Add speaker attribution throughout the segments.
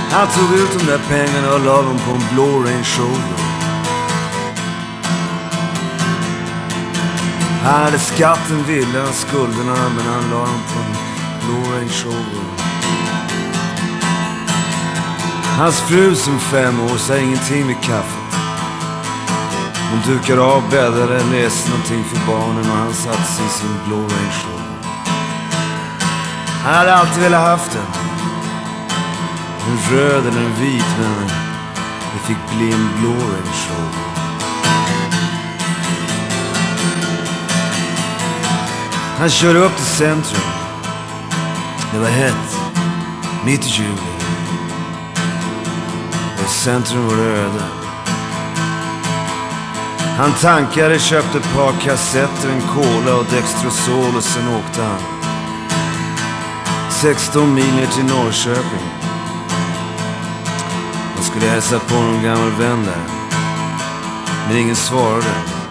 Speaker 1: Han tog ut de där pengarna och la dem på en blå Range Rover. Han hade skatten, villan och skulderna, men han la dem på en blå Range Rover. Hans fru som 5 år sa ingenting med kaffet. Hon dukade av, bäddade, läste någonting för barnen och han satt sig i sin blå Range Rover. Han hade alltid velat haft den. En röd eller en vit, men det fick bli en blå Range Rover. Han körde upp till centrum. Det var hett, mitt i juli. Och centrum var öde. Han tankade, köpte ett par kassetter, en cola och Dextrosol och sen åkte han 16 mil ner till Norrköping. Han skulle hälsa på någon gammal vän där, men ingen svarade.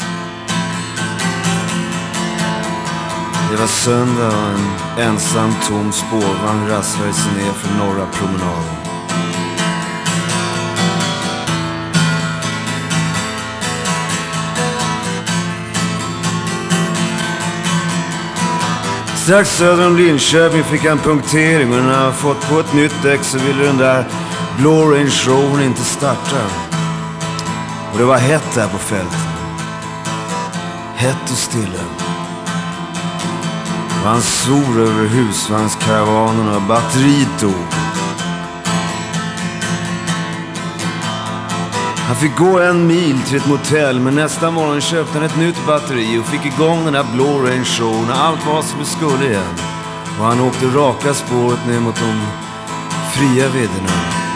Speaker 1: Det var söndag och en ensam tom spårvagn rasslade sig ner från norra promenaden. Strax söder om Linköping fick han punktering, och när han fått på ett nytt däck så ville den där blå Range Rover inte starta. Och det var hett där på fältet. Hett och stilla. Och han svor över husvagnskaravanen och batteriet dog. Han fick gå 1 mil till ett motell, men nästa morgon köpte han ett nytt batteri och fick igång den där blå Range Rover när allt var som det skulle igen. Och han åkte raka spåret ner mot de fria vidderna.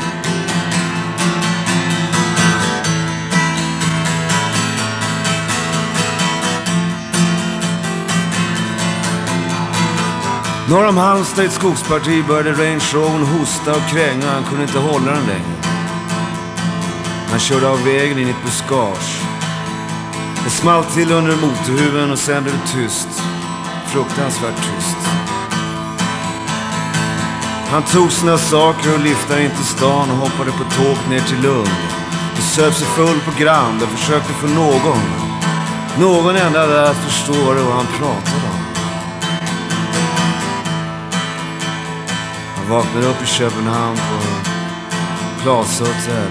Speaker 1: Norr om Halmstad i ett skogsparti började Range Rover hosta och kränga. Han kunde inte hålla den längre. Han körde av vägen in i ett buskage. Det small till under motorhuven och sen blev det tyst. Fruktansvärt tyst. Han tog sina saker och liftade in till stan och hoppade på tåg ner till Lund. Och söp sig full på Grand och försökte få någon enda där att förstå vad han pratade om. Han vaknade upp i Köpenhamn på Plaza Hotel.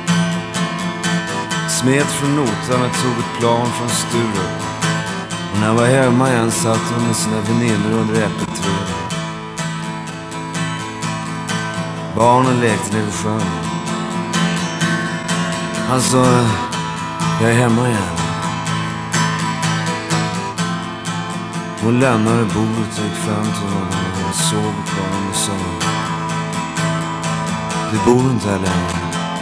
Speaker 1: Smet från notan och tog ett plan från Sturup. Och när han var hemma igen satt hon med sina väninnor under äppelträdet. Barnen lekte nere vid sjön. Han sa, jag är hemma igen. Hon lämnade bordet och gick fram till honom och såg på honom och sa, du bor inte här längre.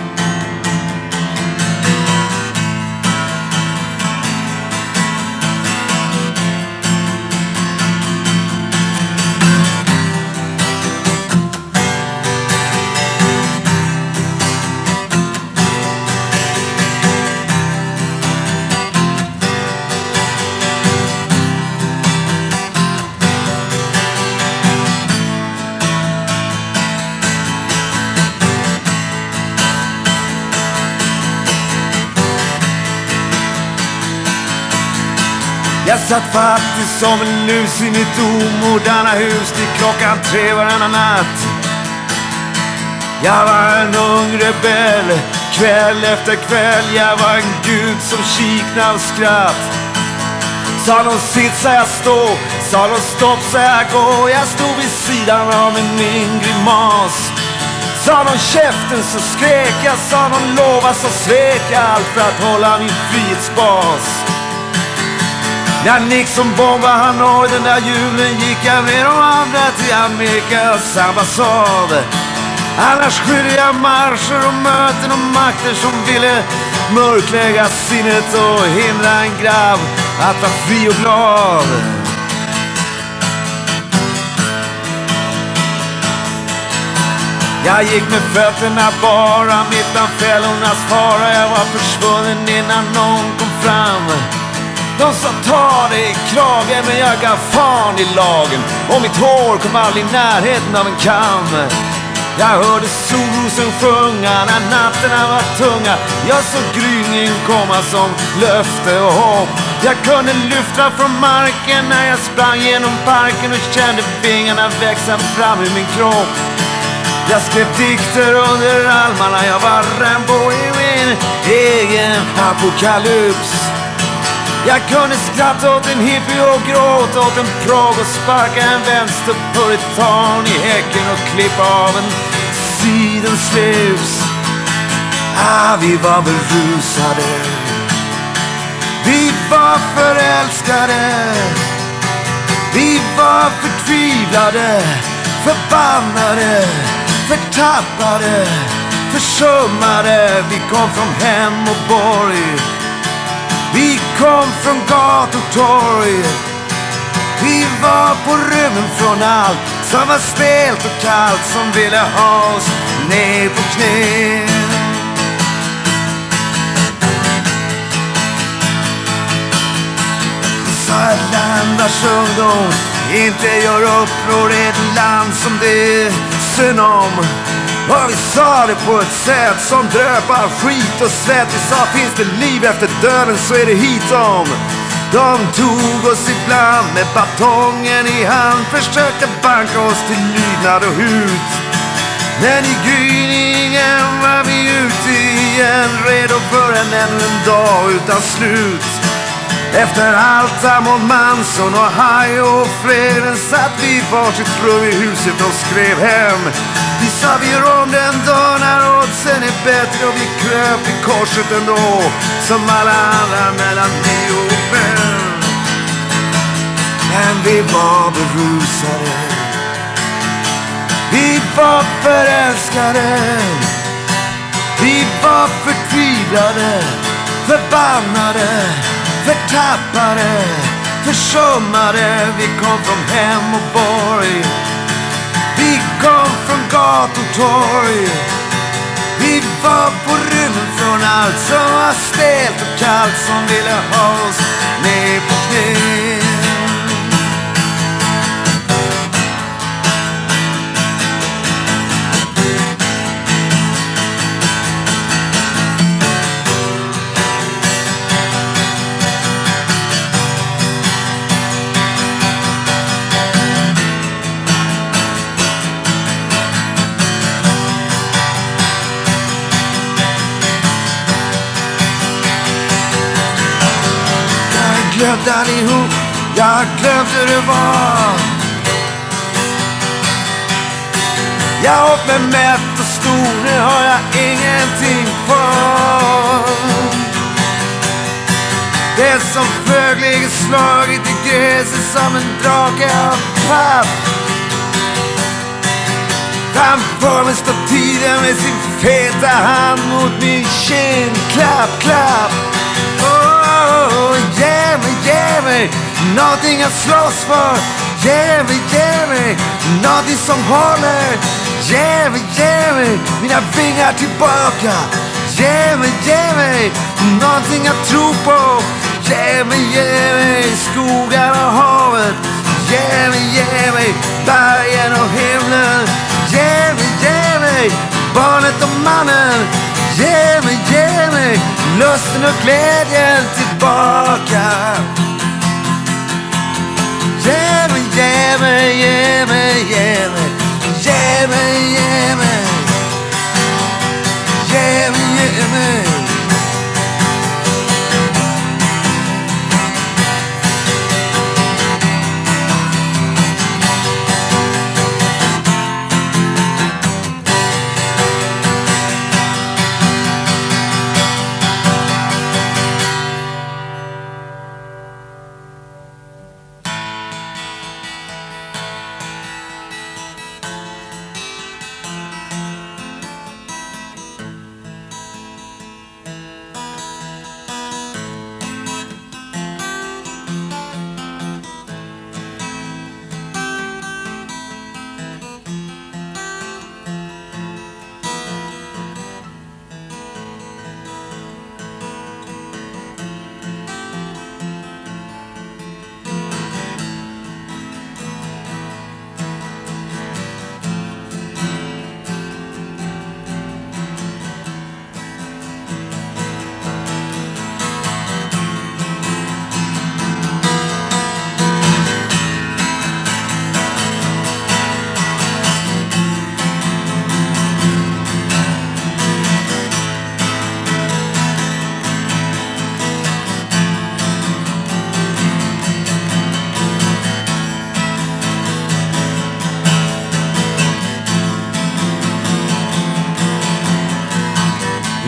Speaker 1: Jag satt faktiskt som en lus i mitt omoderna hus till 3:00 varanna natt. Jag var en ung rebell, kväll efter kväll. Jag var en gud som kiknade och skratt. Sa de sitt så jag stå, sa de stopp så jag gå. Jag stod vid sidan av min grimas. Sa de käften så skrek jag, sa de lova så svek jag. Allt för att hålla min frihetsbas. När Nixon bombade Hanoi den där julen gick jag med de andra till Amerikas ambassad. Annars skyddade jag marscher och möten och makter som ville mörklägga sinnet och hindra en grabb att vara fri och glad. Jag gick med fötterna bara mitt bland fällornas fara. Jag var försvunnen innan någon kom fram. De sa ta dig i kragen, men jag gav fan i lagen. Och mitt hår kom aldrig i närheten av en kam. Jag hörde solrosen sjunga när natterna var tunga. Jag såg gryningen komma som löfte och hopp. Jag kunde lyfta från marken när jag sprang genom parken och kände fingrarna växa fram ur min kropp. Jag skrev dikter under almarna, jag var Rambo i min egen apokalyps. Jag kunde skratta åt en hippie och gråta åt en prog och sparka en vänsterpuritan i häcken och klippa av en sidenslips. Vi var berusade, vi var förälskade, vi var förtvivlade, förbannade, förtappade, försummade. Vi kom från hem och borg, vi kom från gat och torg. Vi var på rymmen från allt som var stelt och kallt, som ville ha oss ner på knä. Sa ett land vars ungdom inte gör uppror, i ett land som det är synd om. Och vi sa det på ett sätt som dröpar skit och svett. Vi sa, finns det liv efter döden så är det hitom. De tog oss ibland med batongen i hand, försökte banka oss till lydnad och hut. Men i gryningen var vi ute igen, redo för ännu en dag utan slut. Efter Altamont, Manson och Haj och Freden satt vi i varsitt rum i huset och skrev hem. Vi sa vi gör om den dag när oddsen är bättre, och vi kröp i korset ändå som alla andra mellan 9 och 5. Men vi var berusade, vi var förälskade, vi var förtvivlade, förbannade, förtappade, försummade. Vi kom från hem och borg, vi kom från gat och torg. Vi var på rymmen från allt som var stelt och kallt, som ville ha oss ner på knä. Glömde allihop, jag glömde det var. Jag åt mig mätt och stor, nu har jag ingenting kvar. Det som flög ligger slagit i gräset som en drake av papp. Framför mig står tiden med sin feta hand mot min kind. Klapp, klapp. Ge mig någonting att slåss för. Ge mig någonting som håller. Ge mig mina vingar tillbaka. Ge mig någonting att tro på. Ge mig skogar och havet. Ge mig bergen och himlen. Ge mig barnet och mannen. Ge mig lusten och glädjen tillbaka. Ge mig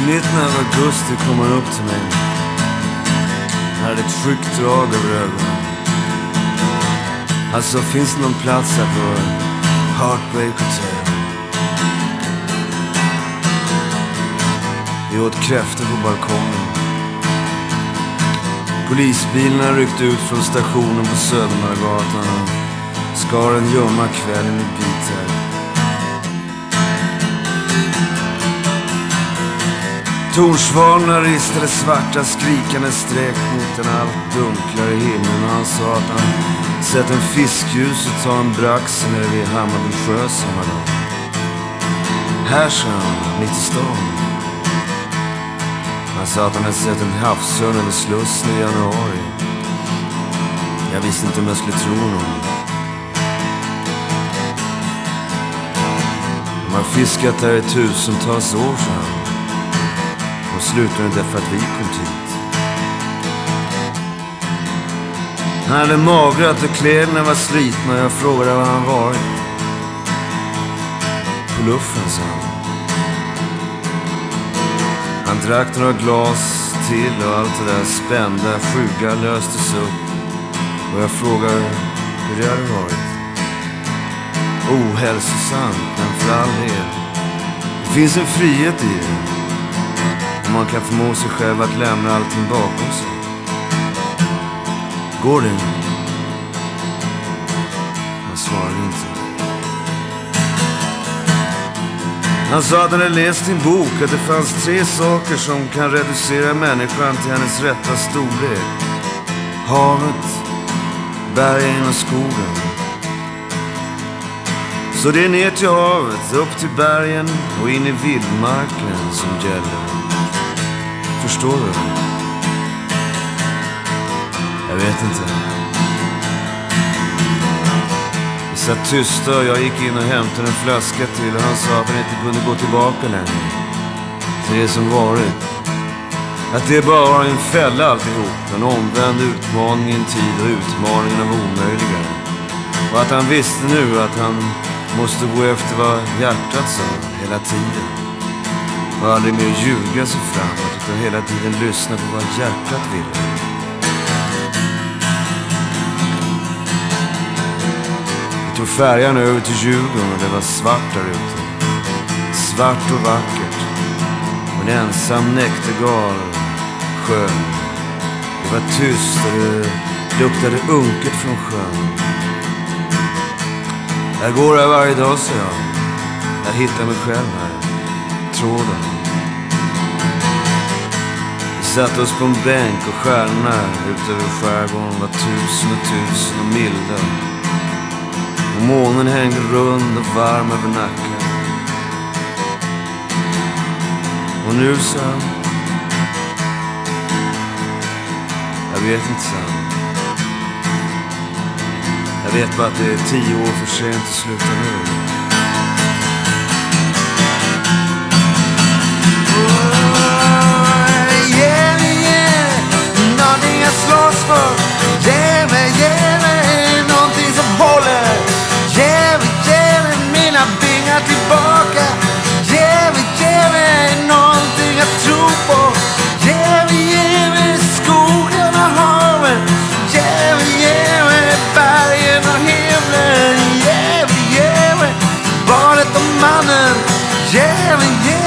Speaker 1: I mitten av augusti kom han upp till mig. Han hade ett sjukt drag över ögonen. Alltså, finns det någon plats här på Heartbreak Hotel? Vi åt kräftor på balkongen. Polisbilarna ryckte ut från stationen på Södermalmsgatan och skar en ljumma kvällen i bitar. Tornsvalorna ristade svarta skrikande streck mot den allt dunklare himlen, och han sa att han sett en fiskljuset ta en brax nere vid Hammarby sjö samma dag. Här, sa han, mitt i stan. Han sa att han hade sett en havsörn över Slussen i januari. Jag visste inte om jag skulle tro honom. De har fiskat här i tusentals år, sa han. Och slutade därför att vi kom dit. Han hade magrat och kläderna var slitna, och jag frågade var han varit. På luffen, sa han. Han drack några glas till och allt det där spända skygga löstes upp. Och jag frågade hur det hade varit. Ohälsosamt, men för all del. Det finns en frihet i det. Om man kan förmå sig själv att lämna allting bakom sig. Går det? Han svarade inte. Han sa att han hade läst i en bok att det fanns 3 saker som kan reducera människan till hennes rätta storlek. Havet, bergen och skogen. Så det är ner till havet, upp till bergen och in i vildmarken som gäller. Förstår du? Jag vet inte. Vi satt tysta och jag gick in och hämtade en flaska till, och han sa att han inte kunde gå tillbaka längre till det som varit. Att det bara var en fälla alltihop, en omvänd utmaning i en tid och utmaningen av omöjliga. Och att han visste nu att han måste gå efter vad hjärtat sa hela tiden. Och aldrig mer ljuga sig framåt, utan hela tiden lyssna på vad hjärtat ville. Vi tog färjan över till Djurgården och det var svart där ute. Svart och vackert. Och en ensam näktergal sjön. Det var tyst och det luktade unket från sjön. Jag går här varje dag, så jag hittar mig själv här. Tråden. Vi satte oss på en bänk och stjärnorna ut över skärgården var 1000 och 1000 och milda. Och månen hängde rund och varm över nacken. Och nu, så jag vet inte, så jag vet bara att det är 10 år för sent att sluta nu. Någonting jag slåss för. Ge mig någonting som håller. Ge mig mina pengar tillbaka. Ge mig någonting jag tror på. Ge mig skogen och havet. Ge mig bergen och himlen. Ge mig badet och mannen. Ge mig